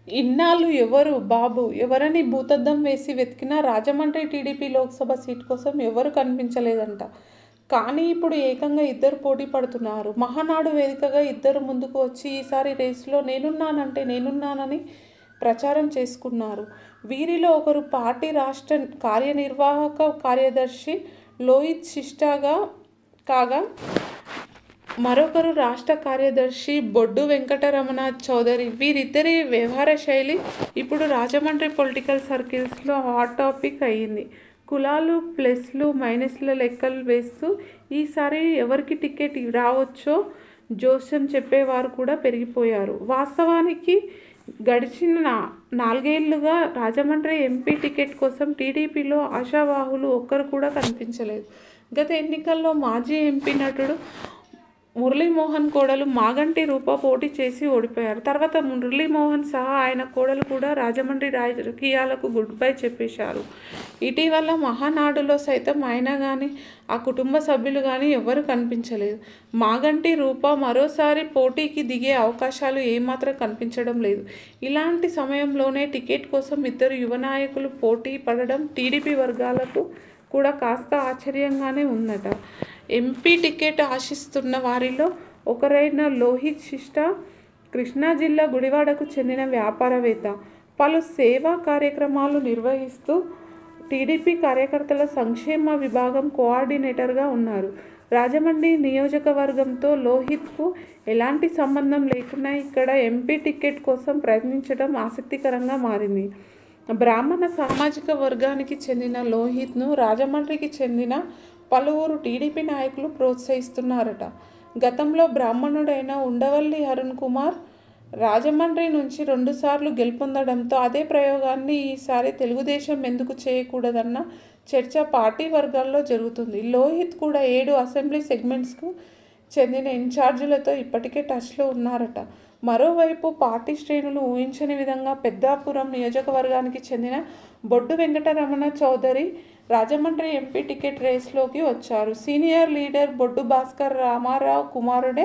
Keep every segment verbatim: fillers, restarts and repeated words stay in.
ఇన్నాళ్ళు ఎవరు బాబు ఎవరని భూతద్దం వేసి వెతికినా రాజమండ్రి టీడీపీ లోక్సభ సీట్ కోసం ఎవరు కనిపించలేదంట. కానీ ఇప్పుడు ఏకంగా ఇద్దరు పోటీ పడుతున్నారు. మహానాడు వేదికగా ఇద్దరు ముందుకు వచ్చి ఈసారి రేసులో నేనున్నానంటే నేనున్నానని ప్రచారం చేసుకున్నారు. వీరిలో ఒకరు పార్టీ రాష్ట్ర కార్యనిర్వాహక కార్యదర్శి లోహిత్ శిష్టాగా కాగా మరొకరు రాష్ట్ర కార్యదర్శి బొడ్డు వెంకటరమణ చౌదరి. వీరిద్దరి వ్యవహార శైలి ఇప్పుడు రాజమండ్రి పొలిటికల్ సర్కిల్స్లో హాట్ టాపిక్ అయ్యింది. కులాలు ప్లస్లు మైనస్ల లెక్కలు వేస్తూ ఈసారి ఎవరికి టికెట్ రావచ్చో జోస్యం చెప్పేవారు కూడా పెరిగిపోయారు. వాస్తవానికి గడిచిన నా నాలుగేళ్లుగా రాజమండ్రి ఎంపీ టికెట్ కోసం టీడీపీలో ఆశావాహులు ఒక్కరు కూడా కనిపించలేదు. గత ఎన్నికల్లో మాజీ ఎంపీ నటుడు మురళీమోహన్ కోడలు మాగంటి రూప పోటీ చేసి ఓడిపోయారు. తర్వాత మురళీమోహన్ సహా ఆయన కోడలు కూడా రాజమండ్రి రాజకీయాలకు గుడ్ బై చెప్పేశారు. ఇటీవల మహానాడులో సైతం ఆయన కానీ ఆ కుటుంబ సభ్యులు కానీ ఎవరు కనిపించలేదు. మాగంటి రూప మరోసారి పోటీకి దిగే అవకాశాలు ఏమాత్రం కనిపించడం లేదు. ఇలాంటి సమయంలోనే టికెట్ కోసం ఇద్దరు యువ నాయకులు పోటీ పడడం టీడీపీ వర్గాలకు కూడా కాస్త ఆశ్చర్యంగానే ఉందట. ఎంపీ టికెట్ ఆశిస్తున్న వారిలో ఒకరైన లోహిత్ శిష్టా కృష్ణా జిల్లా గుడివాడకు చెందిన వ్యాపారవేత్త. పలు సేవా కార్యక్రమాలు నిర్వహిస్తూ టీడీపీ కార్యకర్తల సంక్షేమ విభాగం కోఆర్డినేటర్గా ఉన్నారు. రాజమండ్రి నియోజకవర్గంతో లోహిత్కు ఎలాంటి సంబంధం లేకున్నా ఇక్కడ ఎంపీ టికెట్ కోసం ప్రయత్నించడం ఆసక్తికరంగా మారింది. బ్రాహ్మణ సామాజిక వర్గానికి చెందిన లోహిత్ను రాజమండ్రికి చెందిన పలువురు టీడీపీ నాయకులు ప్రోత్సహిస్తున్నారట. గతంలో బ్రాహ్మణుడైన ఉండవల్లి అరుణ్ కుమార్ రాజమండ్రి నుంచి రెండుసార్లు గెలుపొందడంతో అదే ప్రయోగాన్ని ఈసారి తెలుగుదేశం ఎందుకు చేయకూడదన్న చర్చ పార్టీ వర్గాల్లో జరుగుతుంది. లోహిత్ కూడా ఏడు అసెంబ్లీ సెగ్మెంట్స్కు చెందిన ఇన్ఛార్జీలతో ఇప్పటికే టచ్లో ఉన్నారట. మరోవైపు పార్టీ శ్రేణులు ఊహించని విధంగా పెద్దాపురం నియోజకవర్గానికి చెందిన బొడ్డు వెంకటరమణ చౌదరి రాజమండ్రి ఎంపీ టికెట్ రేస్లోకి వచ్చారు. సీనియర్ లీడర్ బొడ్డు భాస్కర్ రామారావు కుమారుడే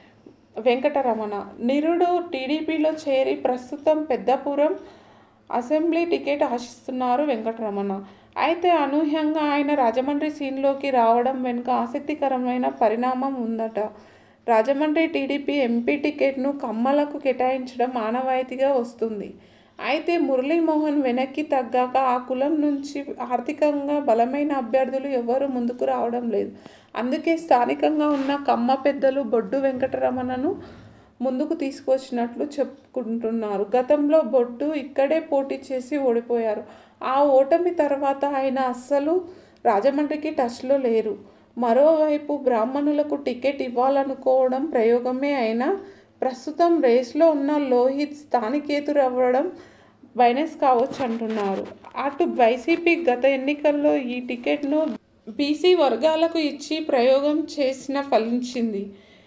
వెంకటరమణ. నిరుడు టీడీపీలో చేరి ప్రస్తుతం పెద్దాపురం అసెంబ్లీ టికెట్ ఆశిస్తున్నారు వెంకటరమణ. అయితే అనూహ్యంగా ఆయన రాజమండ్రి సీన్లోకి రావడం వెనుక ఆసక్తికరమైన పరిణామం ఉందట. రాజమండ్రి టీడీపీ ఎంపీ టికెట్ను కమ్మలకు కేటాయించడం ఆనవాయితీగా వస్తుంది. అయితే మురళీమోహన్ వెనక్కి తగ్గాక ఆ కులం నుంచి ఆర్థికంగా బలమైన అభ్యర్థులు ఎవరూ ముందుకు రావడం లేదు. అందుకే స్థానికంగా ఉన్న కమ్మ పెద్దలు బొడ్డు వెంకటరమణను ముందుకు తీసుకొచ్చినట్లు చెప్పుకుంటున్నారు. గతంలో బొడ్డు ఇక్కడే పోటీ చేసి ఓడిపోయారు. ఆ ఓటమి తర్వాత ఆయన అస్సలు రాజమండ్రికి టచ్లో లేరు. మరోవైపు బ్రాహ్మణులకు టికెట్ ఇవ్వాలనుకోవడం ప్రయోగమే అయినా ప్రస్తుతం రేస్లో ఉన్న లోహిత్ స్థానికేతరవ్వడం మైనస్ కావచ్చు అంటున్నారు. అటు వైసీపీ గత ఎన్నికల్లో ఈ టికెట్ను బీసీ వర్గాలకు ఇచ్చి ప్రయోగం చేసిన ఫలించింది.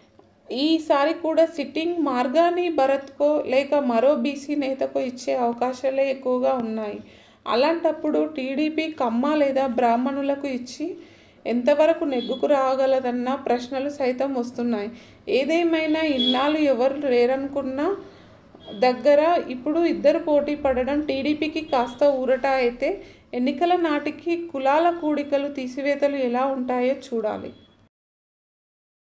ఈసారి కూడా సిట్టింగ్ మార్గాని భరత్కో లేక మరో బీసీ నేతకో ఇచ్చే అవకాశాలే ఎక్కువగా ఉన్నాయి. అలాంటప్పుడు టీడీపీ కమ్మ లేదా బ్రాహ్మణులకు ఇచ్చి ఎంతవరకు నెగ్గుకు రాగలదన్న ప్రశ్నలు సైతం వస్తున్నాయి. ఏదేమైనా ఇన్నాళ్ళు ఎవరు లేరనుకున్న దగ్గర ఇప్పుడు ఇద్దరు పోటీ పడడం టీడీపీకి కాస్త ఊరట. అయితే ఎన్నికల నాటికి కులాల కూడికలు తీసివేతలు ఎలా ఉంటాయో చూడాలి.